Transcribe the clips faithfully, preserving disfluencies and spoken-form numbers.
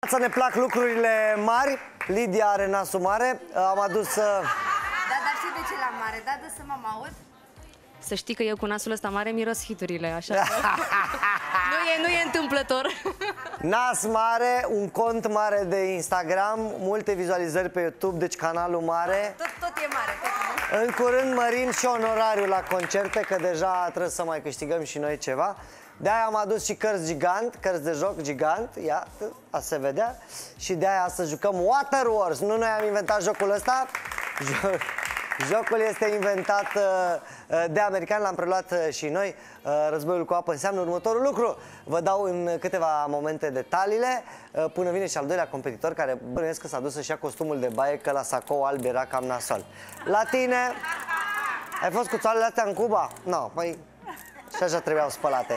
dimineața ne plac lucrurile mari. Lidia are nasul mare. Am adus... Da, dar știi de ce la mare? Da, de să mă aud. Să știi că eu cu nasul ăsta mare miros hiturile, așa că... nu, e, nu e întâmplător. Nas mare, un cont mare de Instagram, multe vizualizări pe YouTube, deci canalul mare. Tot, tot e mare, tot e. În curând mărim și onorariul la concerte, că deja trebuie să mai câștigăm și noi ceva. De-aia am adus și cărți gigant, cărți de joc gigant, ia, a se vedea. Și de-aia să jucăm Water Wars. Nu noi am inventat jocul ăsta. Jocul este inventat de americani, l-am preluat și noi. Războiul cu apă înseamnă următorul lucru. Vă dau în câteva momente detaliile, până vine și al doilea competitor, care bănuiesc că s-a dus să-și ia costumul de baie, că la sacou alb era cam nasol. La tine, ai fost cu țoalele astea în Cuba? Nu, no, păi și așa trebuiau spălate.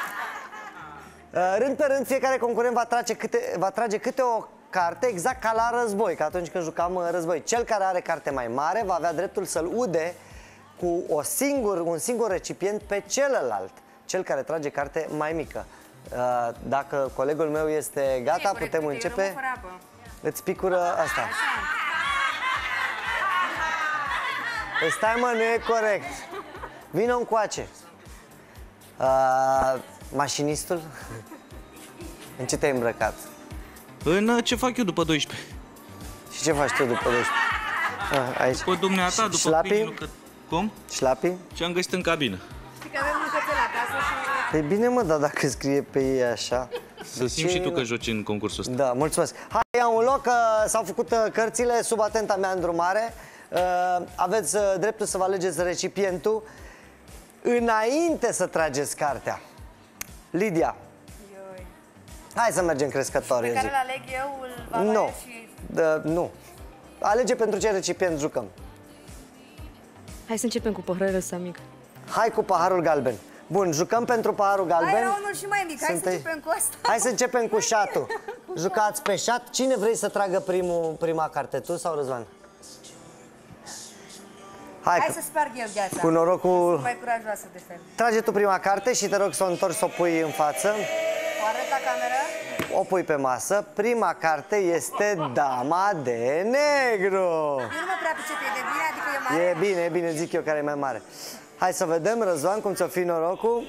Rând pe rând, fiecare concurent va trage câte, va trage câte o carte, exact ca la război, ca atunci când jucam război. Cel care are carte mai mare va avea dreptul să-l ude cu o singur, un singur recipient pe celălalt, cel care trage carte mai mică. Dacă colegul meu este gata, putem începe. Îți picură asta. Stai, mă, nu e corect. Vino încoace. Uh, mașinistul? În ce te-ai îmbrăcat? În ce fac eu după doisprezece. Și ce faci tu după doisprezece? Ah, aici. După dumneata, după șlapii? că... Cum? Șlapii? Ce am găsit în cabină. Știi că avem un cățel acasă și... Păi bine, mă, dar dacă scrie pe ei așa... Să simți și tu că joci în concursul ăsta. Da, mulțumesc. Hai, iau un loc, s-au făcut cărțile sub atenta mea îndrumare. Aveți dreptul să vă alegeți recipientul înainte să trageți cartea. Lidia. Ioi. Hai să mergem crescător, Pe eu care zic. îl aleg eu, îl va Nu. și... Da, nu. Alege pentru ce recipient jucăm. Hai să începem cu păhărele ăsta mic. Hai cu paharul galben. Bun, jucăm pentru paharul galben. Hai, era unul și mai mic, hai Sunt să începem cu asta. Hai să începem cu șatul. Jucați pe șat. Cine vrei să tragă primul, prima carte, tu sau Răzvan? Hai, Hai să sparg eu gheața. cu norocul... Sunt mai curajoasă de fel. Trage tu prima carte și te rog să o întorci, să o pui în față. O arăt la cameră? O pui pe masă. Prima carte este Dama de Negru. Eu nu mă prea pricep, e de bine, adică e mare? E bine, e bine, zic eu care e mai mare. Hai să vedem, Răzvan, cum ți-o fi norocul.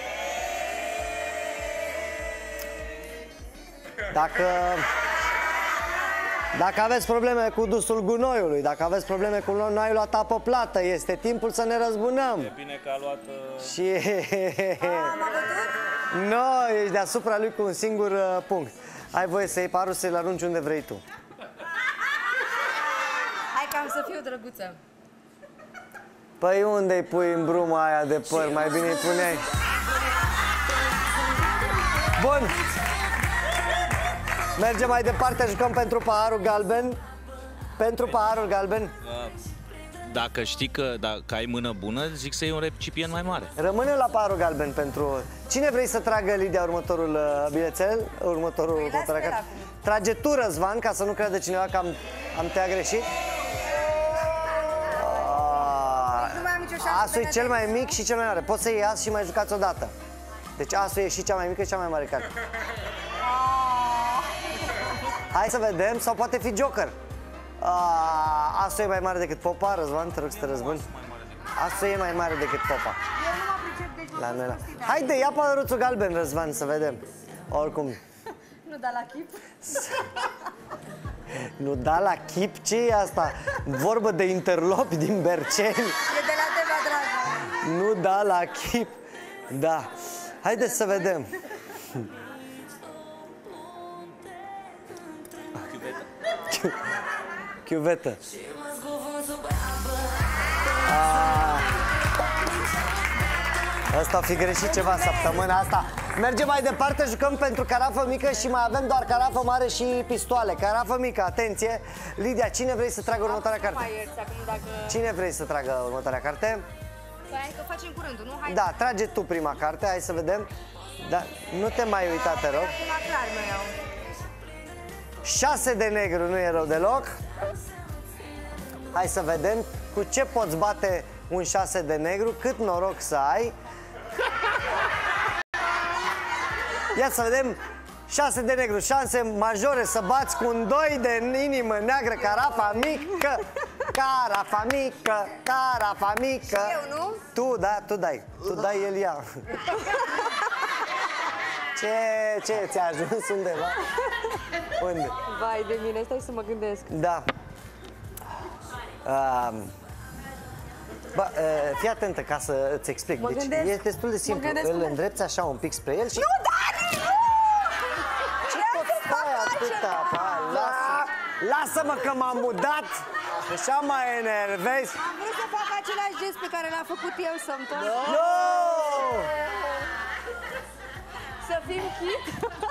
Dacă... Dacă aveți probleme cu dusul gunoiului, dacă aveți probleme cu n-ai luat apă plată, este timpul să ne răzbunăm. E bine că a luat... Uh... Și... M-a bătut? No, ești deasupra lui cu un singur uh, punct. Ai voie să iei parul, să-l arunci unde vrei tu. Hai că am să fiu drăguță. Păi unde-i pui în bruma aia de păr? Mai bine îi puneai. Bun. Mergem mai departe, jucăm pentru paharul galben. Pentru paharul galben. Dacă știi că dacă ai mână bună, zic să iei un recipient mai mare. Rămâne la paharul galben pentru... Cine vrei să tragă, Lidia, următorul uh, bilețel? Următorul... Păi, următoarea lasă-le carte. acum. Trage tu, Răzvan, ca să nu crede cineva că am, am te-a greșit. Nu mai am nicio șansă. Asul e cel mai mic și cel mai mare. Poți să iei as și mai jucați odată. Deci asul e și cea mai mică și cea mai mare carte. Hai să vedem, sau poate fi joker. A, asul e mai mare decât popa, Răzvan, te rog să te răzbuni. Asul e mai mare decât popa. Eu nu mă pricep de joc. La noi, la... Haide, ia păruțul galben, Răzvan, să vedem. Oricum. Nu da la chip. Nu da la chip? Ce e asta? Vorbă de interlopi din Berceni? E de la Teva Dragă. Nu da la chip. Da. Haideți să vedem. Chiuvetă. Asta a fi greșit ceva săptămâna asta. Mergem mai departe, jucăm pentru carafă mică și mai avem doar carafă mare și pistoale. Carafă mică, atenție. Lidia, cine vrei să tragă următoarea carte? Cine vrei să tragă următoarea carte? Hai că facem curând, nu? Hai. Da, trage tu prima carte, hai să vedem. Da, nu te mai uita, te rog. Șase de negru, nu e rău deloc. Hai să vedem cu ce poți bate un șase de negru, cât noroc să ai. Ia să vedem șase de negru, șanse majore să bați cu un doi de inimă neagră, carafa mică, carafa mică, carafa mică. Și eu, nu? Tu, da, tu dai, tu dai, el ia. Ce, ce, ți-a ajuns undeva? Unde? Vai de mine, stai să mă gândesc. Da. Um, bă, uh, fii atentă ca să îți explic. Mă Deci gândesc. e destul de simplu. gândesc Îl cum- îndrepți așa un pic spre el și... Nu, Dani, nu! Ce tot stai atâta? Hai, lasă, lasă-mă că m-am mutat. Așa mă enervezi. Am vrut să fac același gest pe care l-a făcut eu, să întorc. No! Să fim chit.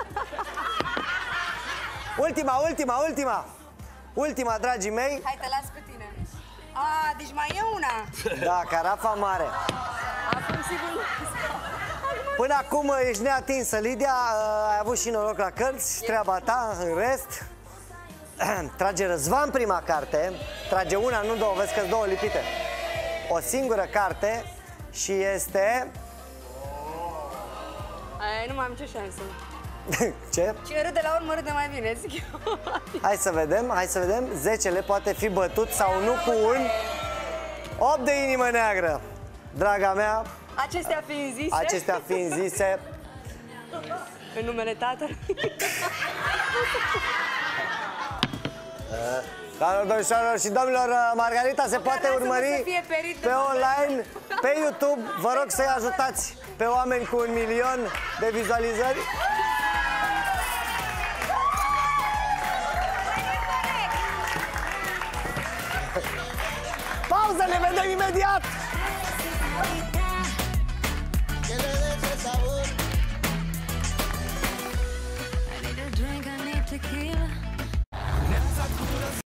Ultima, ultima, ultima. Ultima, dragii mei. Hai, te las pe tine. A, deci mai e una. Da, carafa mare. Acum sigur nu. Până acum ești neatinsă, Lidia. Ai avut și noroc la cărți, treaba ta, în rest. Trage Răzvan prima carte. Trage una, nu două, vezi că două lipite. O singură carte și este... Aia, nu mai am ce șansă. Ce? Ce râde la urmă râde mai bine, zic eu. Hai să vedem, hai să vedem. Zecele poate fi bătut sau nu cu un opt de inimă neagră. Draga mea, Acestea fiind zise, acestea fiind zise, în numele Tatălui. doamnelor, domnișoarelor și domnilor, Margarita se poate lasă-mă urmări să fie perit de pe mână. online, pe YouTube. Vă rog să-i ajutați pe oameni cu un milion de vizualizări. Pauză, ne vedem imediat! Que le des el sabor. I need a drink, I need tequila.